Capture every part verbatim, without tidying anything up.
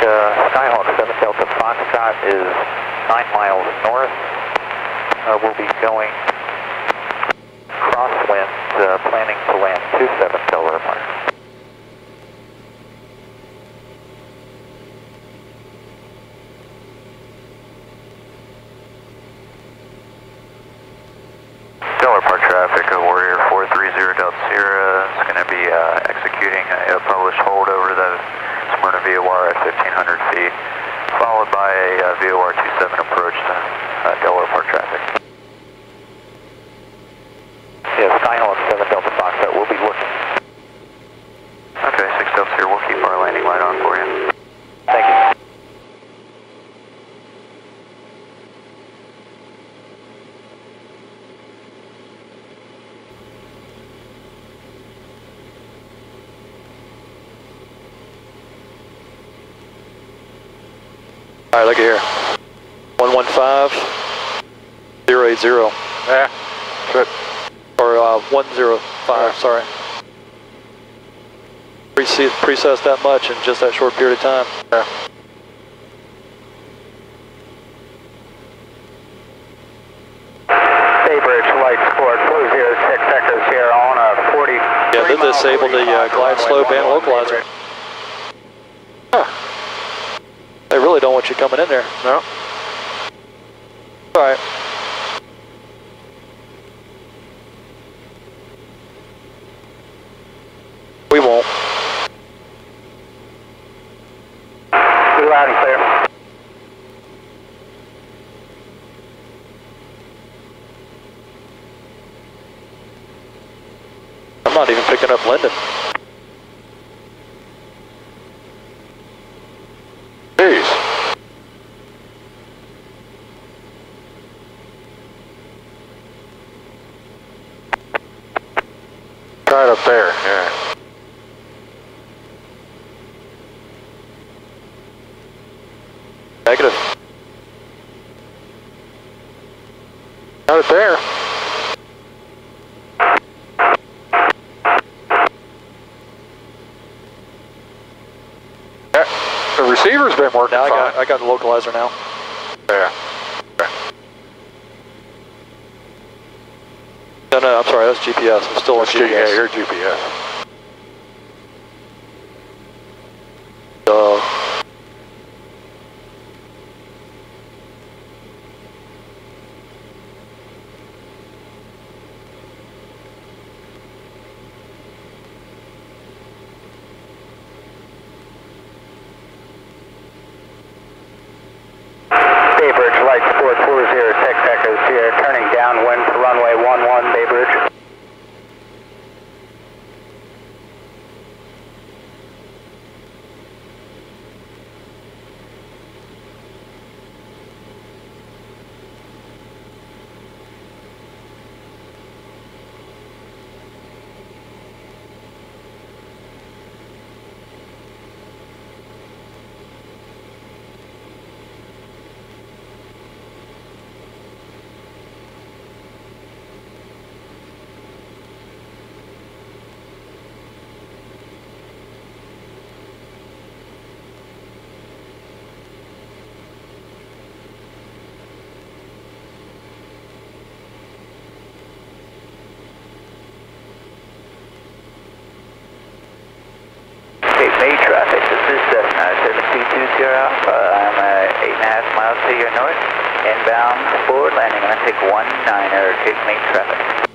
uh, Skyhawk seven Delta Foxtrot is nine miles north. Uh, we'll be going crosswind, uh, planning to land two seven Delta Mark. Delta Park traffic, uh, Warrior four three zero Delta Sierra is going to be uh, executing a, a published hold over the Smyrna V O R at fifteen hundred feet, followed by a uh, V O R two seven approach to uh, Delaware Park traffic. Yeah, Skyhawk seven Delta Foxtrot will be looking. Okay, six Delta Sierra, we'll keep our landing light on for you. Thank you. All right, look at here. one one five, zero eight zero. Yeah, good. Or uh, one zero five, yeah. Sorry. Pre Precessed that much in just that short period of time. Yeah. Baybridge, light sport, four zero six Echoes here on a forty. Yeah, they disabled the uh, glide slope and localizer. Huh. They really don't want you coming in there. No. All right. We won't. Be loud and clear. I'm not even picking up Linden. Jeez. Right up there, yeah. Negative. Got it there. Yeah, the receiver's been working now I fine. got, I got the localizer now. Yeah. Okay. No, no, I'm sorry, that's G P S. I'm still on G P S. Yeah, you're G P S. Uh, Baybridge, light sport, four zero six Echoes here, turning downwind to runway one one, Baybridge. Bay traffic, this is Cessna seven two two zero Alpha. I'm uh, eight and a half miles to your north, inbound forward landing. I'm going to take one niner, Cape May traffic.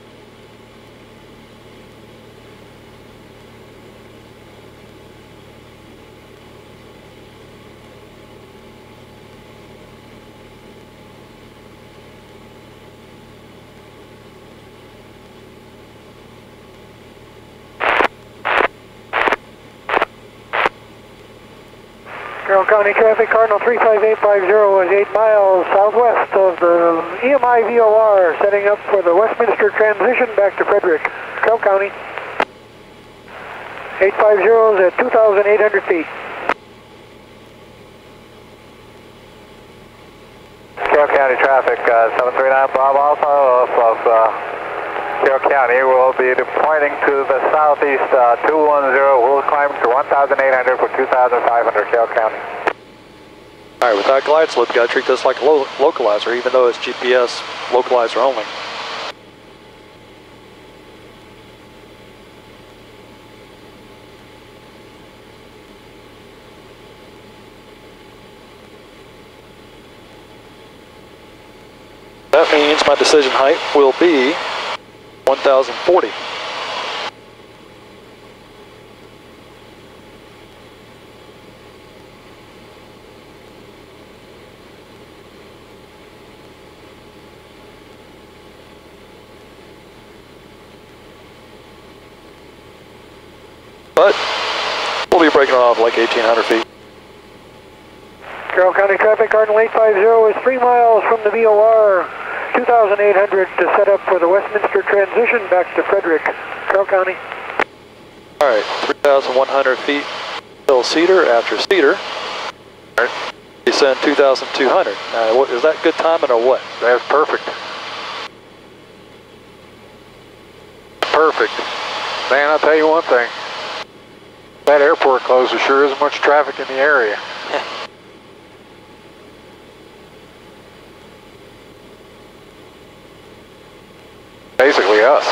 Carroll County traffic, Cardinal three five eight five zero is eight miles southwest of the E M I V O R, setting up for the Westminster transition back to Frederick. Carroll County. eight five zero is at two thousand eight hundred feet. Carroll County traffic, uh, seven three nine Bob Alpha off of uh, Carroll County. We'll be pointing to the southeast uh, two one zero. We'll climb to one thousand eight hundred for two thousand five hundred, Carroll County. All right, without glide slope, you got to treat this like a lo localizer, even though it's G P S localizer only. That means my decision height will be one thousand forty. But we'll be breaking off like eighteen hundred feet. Carroll County traffic, Cardinal eight five zero is three miles from the V O R, two thousand eight hundred to set up for the Westminster transition back to Frederick, Carroll County. All right, three thousand one hundred feet till Cedar. After Cedar, All right. descend two thousand two hundred. Now, what, is that good timing or what? That's perfect. Perfect. Man, I'll tell you one thing. That airport closed, there sure isn't much traffic in the area. Basically us.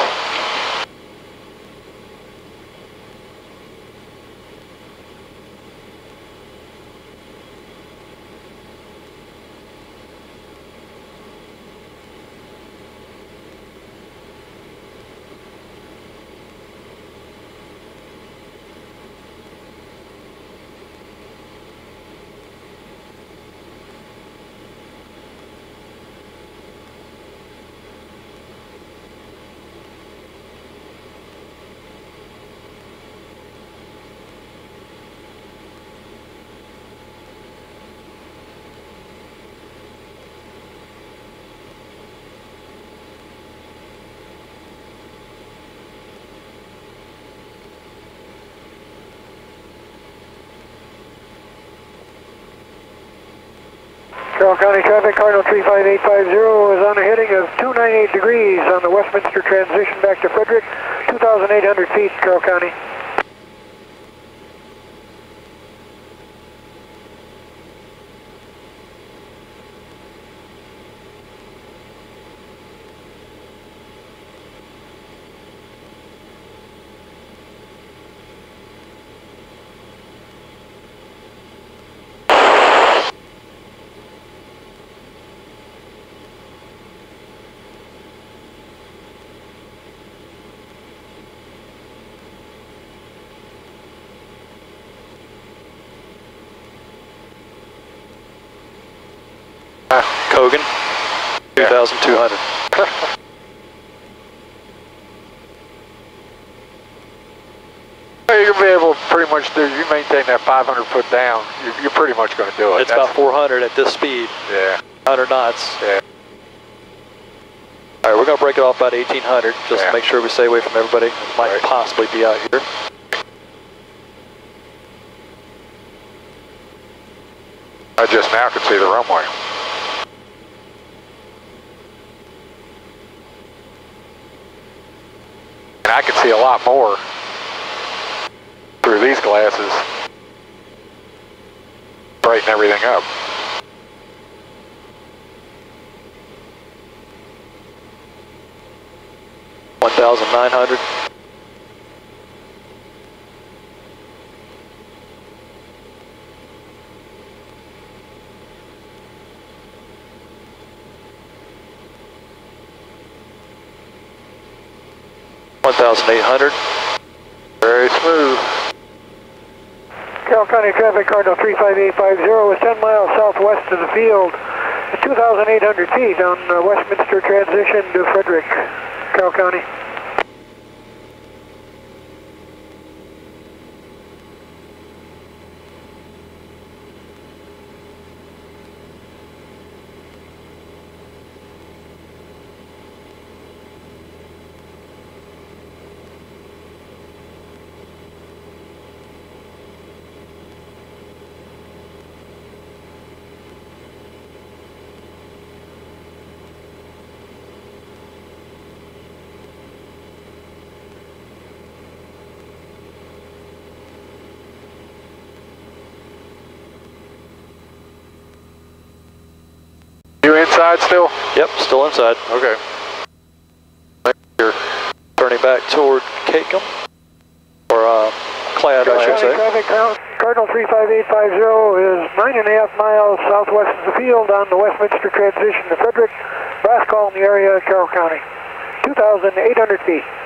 Carroll County traffic, Cardinal three five eight five zero is on a heading of two ninety-eight degrees on the Westminster transition back to Frederick, two thousand eight hundred feet, Carroll County. Kogan, two thousand two hundred. You're gonna be able to pretty much do. You maintain that five hundred foot down. You're, you're pretty much going to do it. It's That's, about four hundred at this speed. Yeah. one hundred knots. Yeah. All right, we're going to break it off about eighteen hundred, just yeah. to make sure we stay away from everybody that might right. possibly be out here. I just now can see the runway. And I can see a lot more through these glasses. Brighten everything up. one thousand nine hundred. one thousand eight hundred. Very smooth. Carroll County traffic, Cardinal three five eight five zero is ten miles southwest of the field, two thousand eight hundred feet on uh, Westminster transition to Frederick, Carroll County. inside still? Yep, still inside. Okay. Here. Turning back toward Kokv, or uh, Clad, I should say. Traffic count, Cardinal three five eight five zero is nine and a half miles southwest of the field on the Westminster transition to Frederick. Last call in the area of Carroll County. two thousand eight hundred feet.